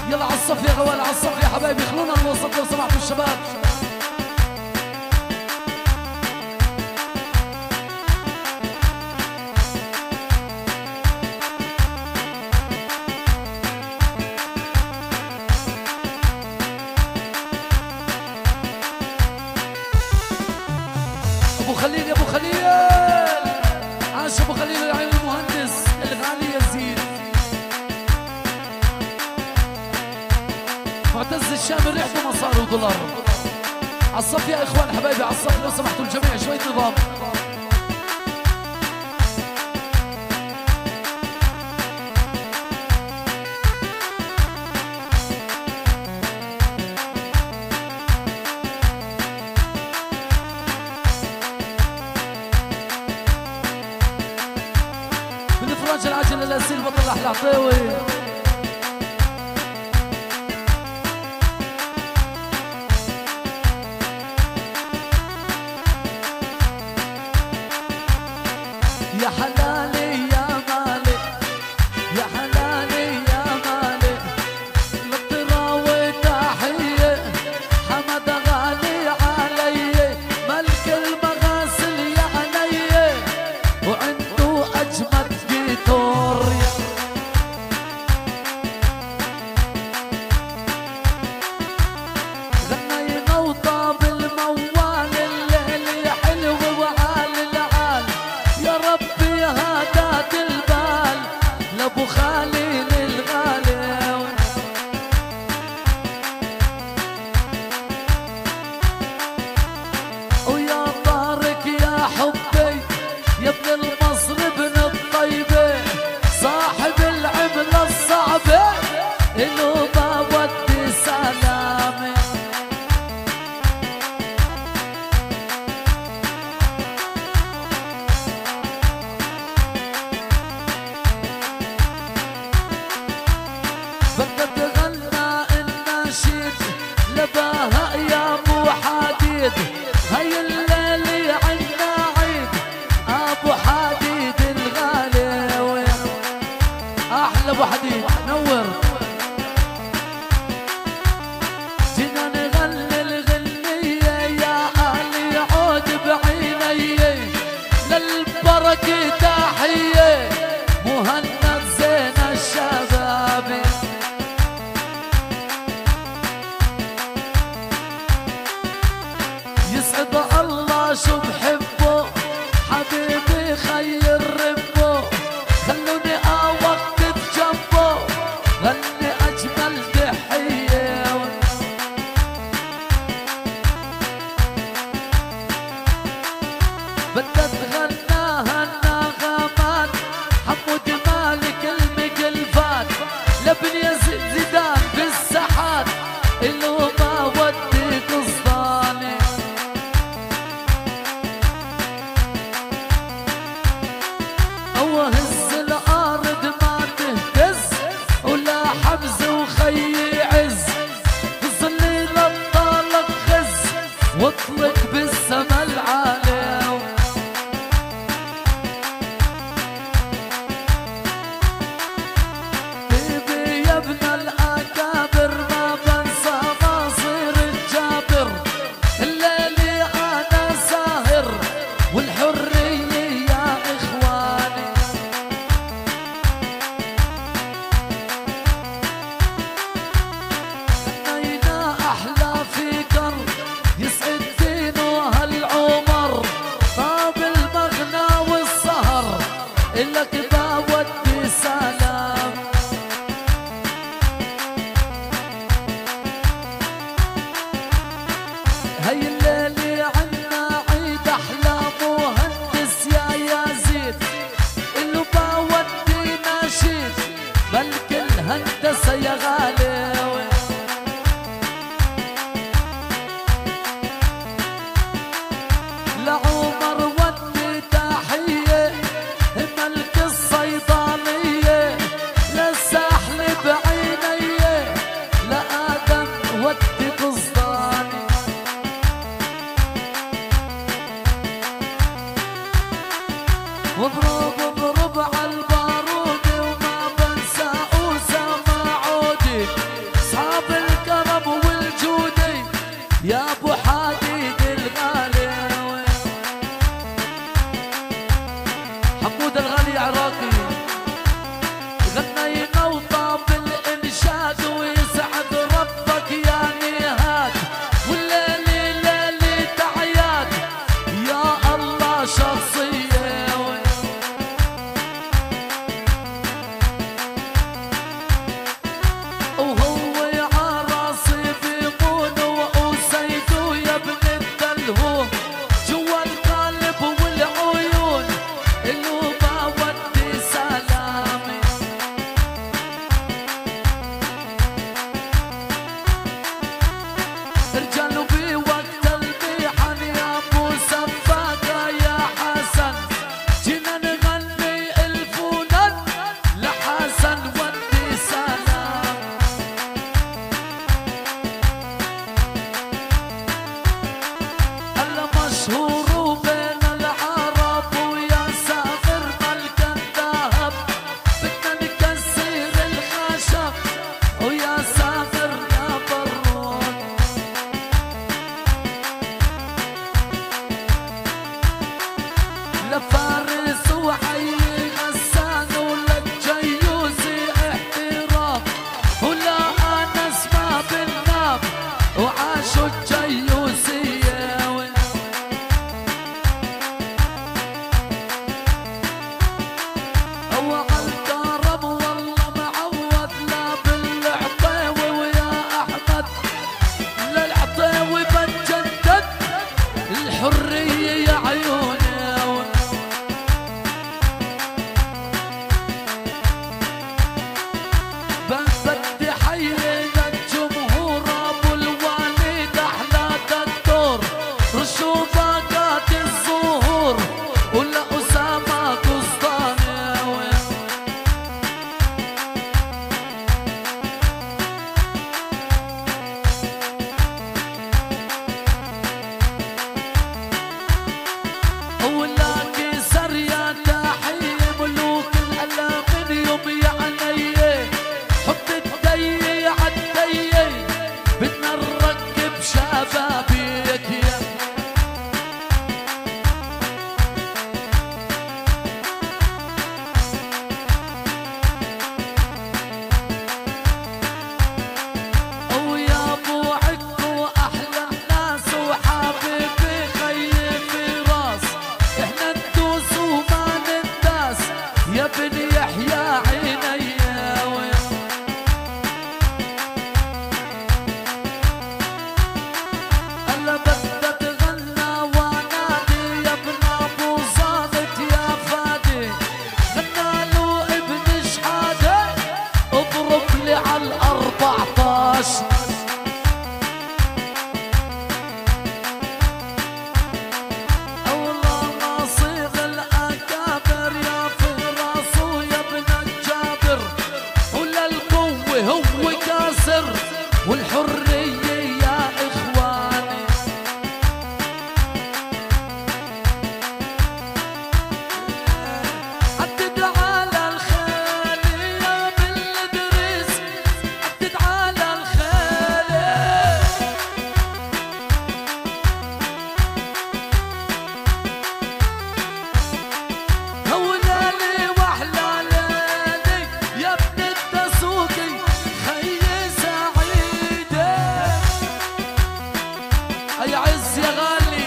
يلا عالصف يا غوال، عالصف يا حبايبي، خلونا الوسط لو سمحتوا الشباب. ابو خليل يا ابو خليل، عاش ابو خليل العين المهندس الغالي يزيد. معتز الشامل ريحته مصاري ودولار. عالصف يا اخوان حبايبي، عالصف لو سمحتوا الجميع شوية نظام. بالافراج العاجل الاسيل بطل احلى عطيوي. يا حلالي يا مالي، يا حلالي يا مالي، للطراوي تحية، حمد غالي علي، ملك المغاسل يا علي، وعنده أجمد جيتور. غنينا وطاب الموال، الليل حلو وعالي العال، يا ربي هداك البال لابو خالي الغالي. ويا طارق يا حبي يا ابن المصر ابن الطيبة، صاحب العملة الصعبة إنه بودي سلامي. بدك تغنى الناشيد لباها يا ابو حديد، هي الليلة عنا عيد ابو حديد الغالي. احلى ابو حديد نور. جينا نغني الغنية يا اهلي عود بعيني، للبركة تحية مهند زين الشباب. يسعد الله شو بحبه حبيبي خير ربه، خلوني اوقف جنبه غني اجمل تحيه. بدك تغناها النغمات حمود مالك المقلفات، لابن يزيد زيدان بالساحات اللي ما ودي قصداني. هو هز الارض ما تهتز، ولا حمز وخي عز، بالظليل الطالق خز واطلق بالسما العالي. بيبي يا ابن الاكابر ما بنسى مصير الجابر، الليلي انا ساهر والحرية يا اخواني. غنينا احلى فكر يسعد دينه هالعمر، طاب المغنى والسهر إلك بودي سلام. هي الليلة عنا عيد أحلى مهندس يا يزيد، اللي بودي ناشيد ملك الهندسة يا غالي. لعمر ودي تحية ملك الصيدلية، للسحل بعيني لآدم ودي قصداني. واضرب اضرب عالبارود وما بنسى أسامة عودي، ويا سافر يا برون لفارس وحي غسان وللجيوزي احترام ولا انس ما بالناب وعاشوا الجيوزية وعالكرم والله معود لا بالعطيوي ويا احمد للعطيوي بنجدد الحرية يا عيوني بدي حيينا الجمهور ابو الوالد احلى دكتور رشوفات الزهور ولا اسامه قسطاني ولا كسر يا تحيه ملوك الالمنيوم يا عينيه حط الدي عالدي بدنا نركب شبابيك يا ويا ابو عكو احلى الناس وحبيبي خيي في راس احنا ندوس وما ننداس يا بني يحيى عيني هلا بدها تغنى وانادي يا ابن ابو صادق يا فادي غنى له ابن شحاده اضرب لي على ال14 والله ما صيغ الاكابر يا فراس ويا ابن الجابر ولا القوه هو كاسر والحريه يا اخواني عدد على الخيل يا ابن الادريس عدد على الخيل هولالي واحلى ليلي يا ابن الدسوقي خيي سعيده اي عز يا غالي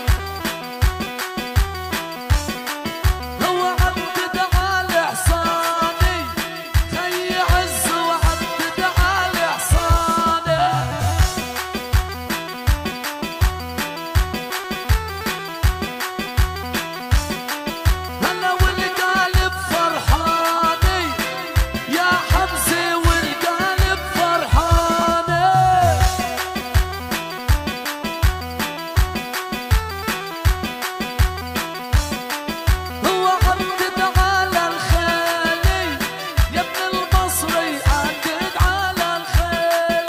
هو عدد على حصاني خيي عز وعدد على حصاني هلا والقالب فرحاني يا حمزه والقالب فرحاني هو عدد على الخيل يا ابن المصري عدد على الخيل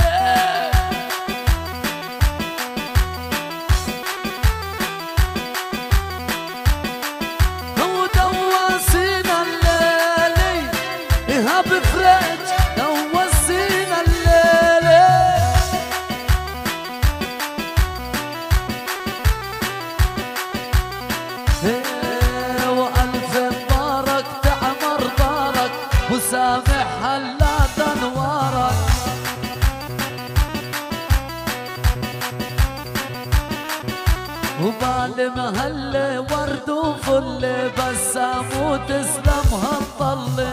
هو دواسينا الليلي ايهاب فريج دواسينا الليلي والف مبارك تعمر دارك وسامح هلا انوارك وبال مهله ورد وفل بسام وتسلم هالطله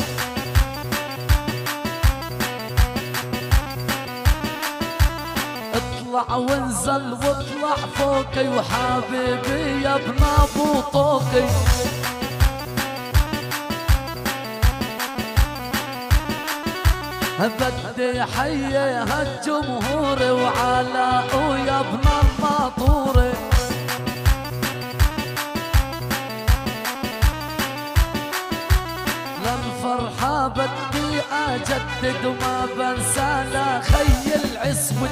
اطلع وانزل واطلع فوقي وحبيبي يا ابن ابو طوقي بدي حيي هالجمهور وعلاء يا ابن الماطوري للفرحة بدي اجدد وما بنسى لا خي العسود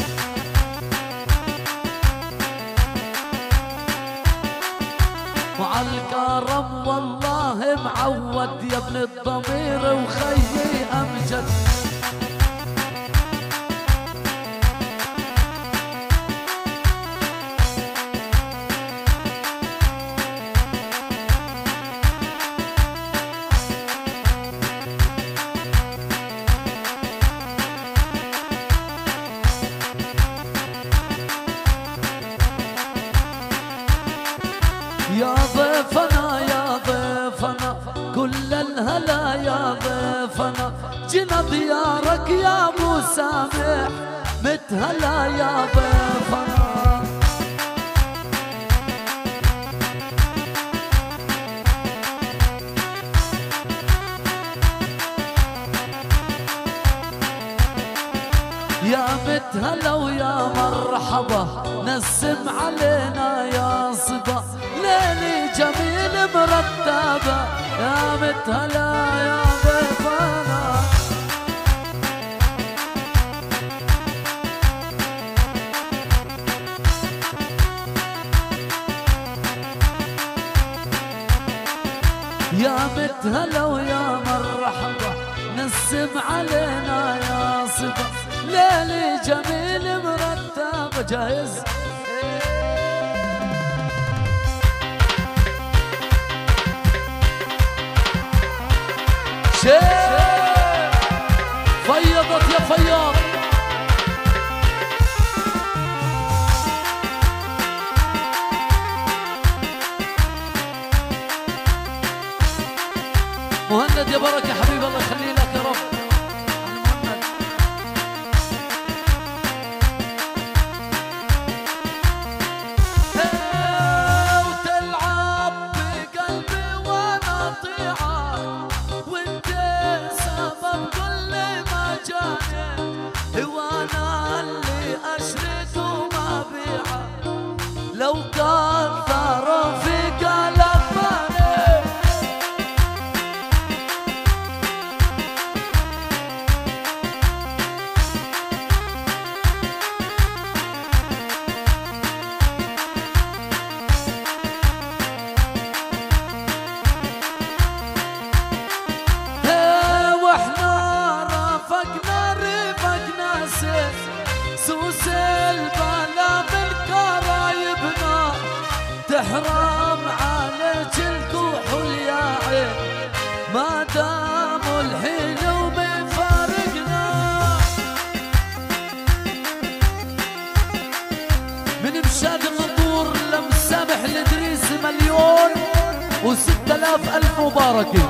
وعالكرم والله معود يا ابن الضمير وخيي امجد ضيفنا جينا ديارك يا ابو سامح متهلا يا ضيفنا. يا متهلا ويا مرحبا نسم علينا يا صبا ليلي جميل مرتبة يا متهلا يا ضيفنا. يا متهلا ويا مرحبا نسم علينا يا صبا ليلي جميل مرتب. جاهز شيخ فيضت يا فياض. مهند يا بركة حبيبي الله يخلي لك يا رب. لو كثر في قلبنا واحنا رفقنا سوس البلا بالكرايبنا تحرم عليك الكحول يا عين ما دام الحين ومفارقنا. من مشاد النطور لمسامح الادريس 1,000,000 مباركة.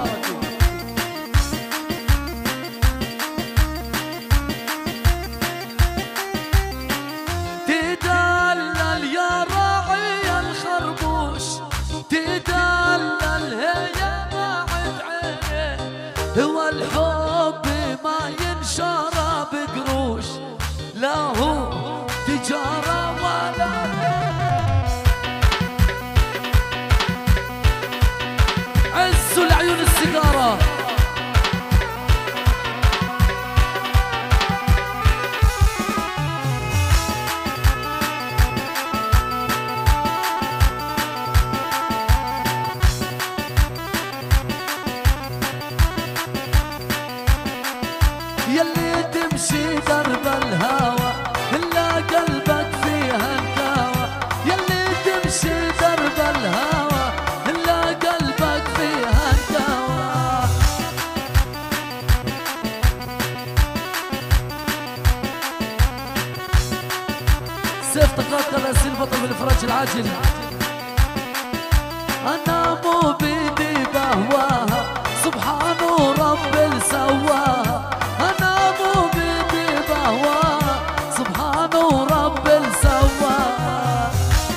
تدلل يا راعي الخربوش تدلل هي بعد عيني هو الحب ما ينشرى بقروش لا هو تجارة ولا عزوا العيون السيجارة. يلي تمشي درب الهوى إلا قلبك فيها الدواء يلي تمشي درب الهوى إلا قلبك فيها الدواء. سيف تقاطع الأسيل بطل بالإفراج العاجل. أنا مو بيدي بهواها سبحان رب سواها أنا مو بيدي بهواها سبحان رب سواها.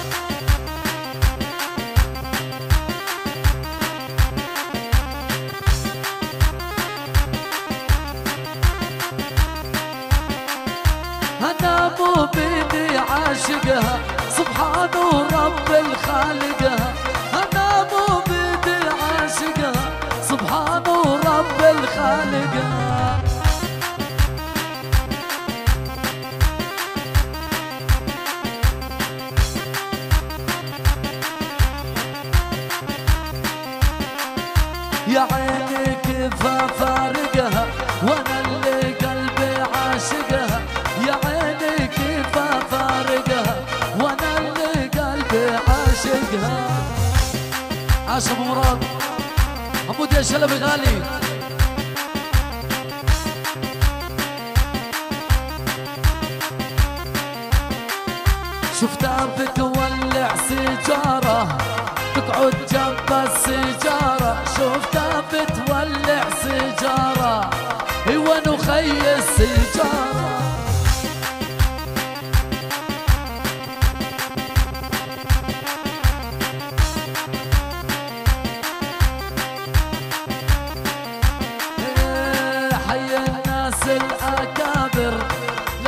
أنا مو بيدي عاشقها سبحان رب الخالقها أنا مو بيدي عاشقها سبحان رب الخالقها. يا عيني كيف افارقها وانا اللي قلبي عاشقها يا عيني كيف افارقها وانا اللي قلبي عاشقها. عاش ابو مراد حمود يا شلبي غالي. شفتها بتولع سيجارة تقعد جنب السيجارة شفتها بتولع سيجارة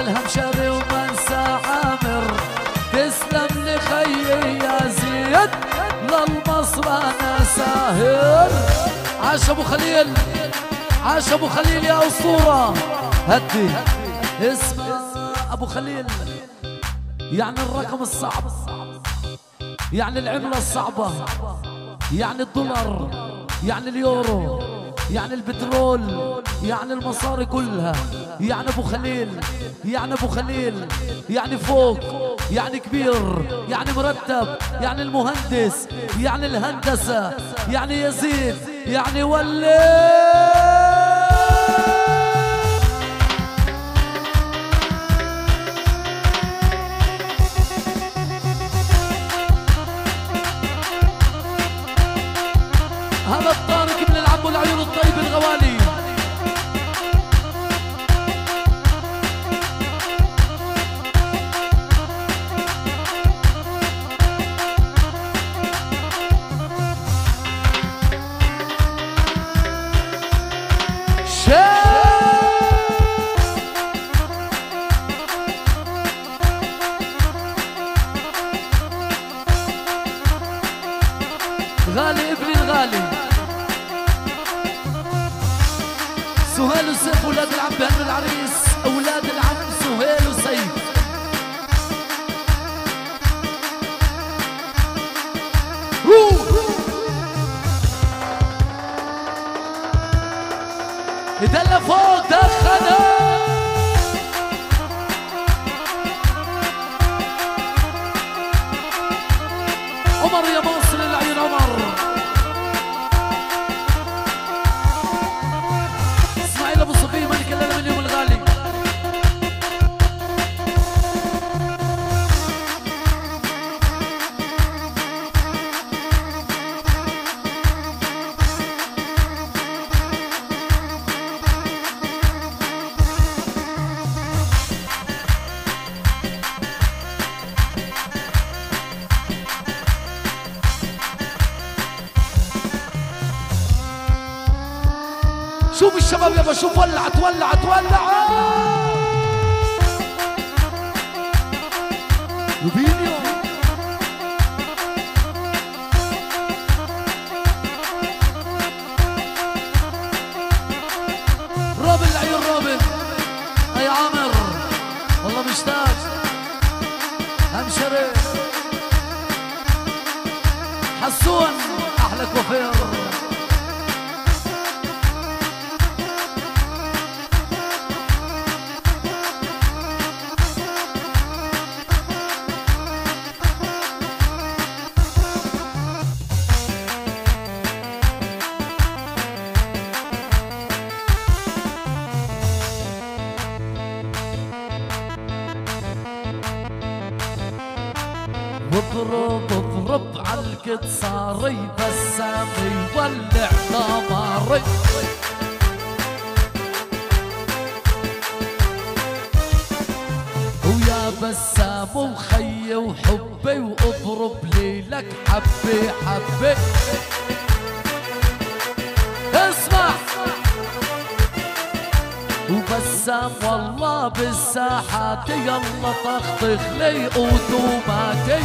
الهمشري ومنسى عامر. تسلم لي خيي يا زيد للمصر انا ساهر. عاش ابو خليل، عاش ابو خليل يا اسطوره. هدي اسمع ابو خليل، يعني الرقم الصعب، يعني العمله الصعبه، يعني الدولار، يعني اليورو، يعني البترول، يعني المصاري كلها. يعني ابو خليل، يعني ابو خليل، يعني فوق، يعني كبير، يعني مرتب، يعني المهندس، يعني الهندسه، يعني يزيد، يعني ولي. هذا الطارق من العم والعيون الطيب الغوالي. غالي ابني الغالي سهيل وسيف، اولاد العم بهن العريس، اولاد العم سهيل وسيف. ايدنا فوق دخلها. عمر يا مصر العين عمر. اسماعيل ابو صفيه ملك الالمنيوم الغالي. شوف الشباب يابا، شوف ولعت ولعت ولعت. روبينيو روبن العيون روبن. اي عامر والله مشتاق. همشري حسون احلى كوافير. اضرب اضرب عالقصاري بسامي ولع دماري. ويا بسام وخي وحبي واضرب ليلك حبي حبي. اسمع وبسام والله بالساحات يلا طخطخ لي قدوماتي.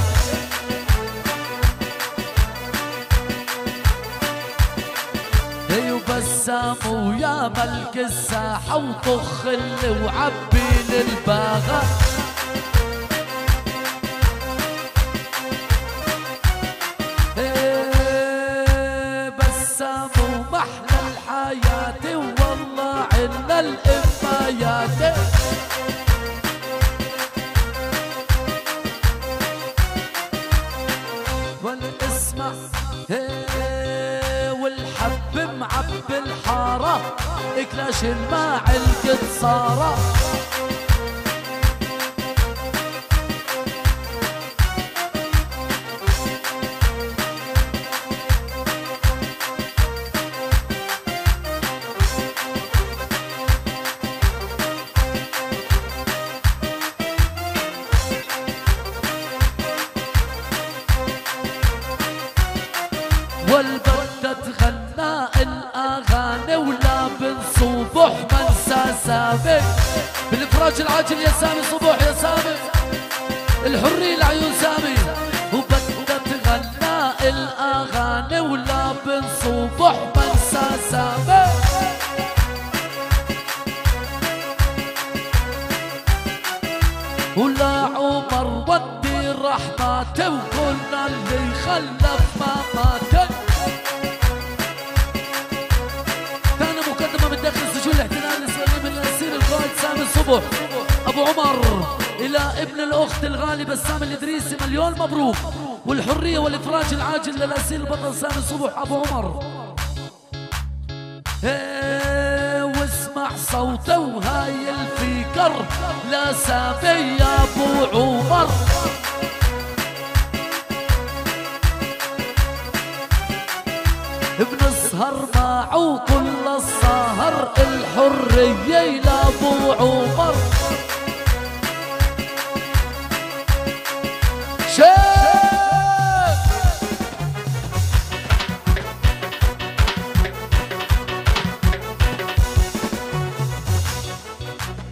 وبسام ويا ملك الساحة وطخ اللي وعبي للباغة. بسام ومحلى الحياة والله عنا الإمايات. والاسمع والحب معب الحارة اكلاش الماع القصارة. والبدة تغنى الأغاني ولا بنصبح منسى سابق. والافراج العاجل يا سامي صبوح يا سامي، الحرية العيون سامي، وبدها تغنى الاغاني ولا بن صبوح منسى سامي. ولا عمر ودي رحمته وكلنا اللي خلف ما مات. ثاني مقدمة من داخل سجون الاحتلال الاسرائيلي من الاسير القائد سامي صبح ابو عمر الى ابن الاخت الغالي بسام الادريسي، مليون مبروك. والحرية والافراج العاجل للاسير البطل سامي صبح ابو عمر. واسمع صوته وهاي الفكر لا سامي يا ابو عمر. بنسهر معه كل السهر الحرية لابو عمر.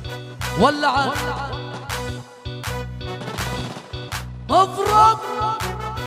ولعت مفرق